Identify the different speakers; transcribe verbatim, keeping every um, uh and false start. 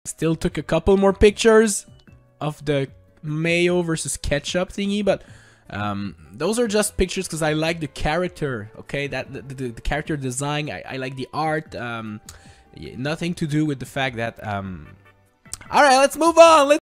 Speaker 1: Still took a couple more pictures of the mayo versus ketchup thingy, but um, those are just pictures because I like the character. Okay, that the, the, the character design. I, I like the art. Um, nothing to do with the fact that. Um, all right, let's move on. Let's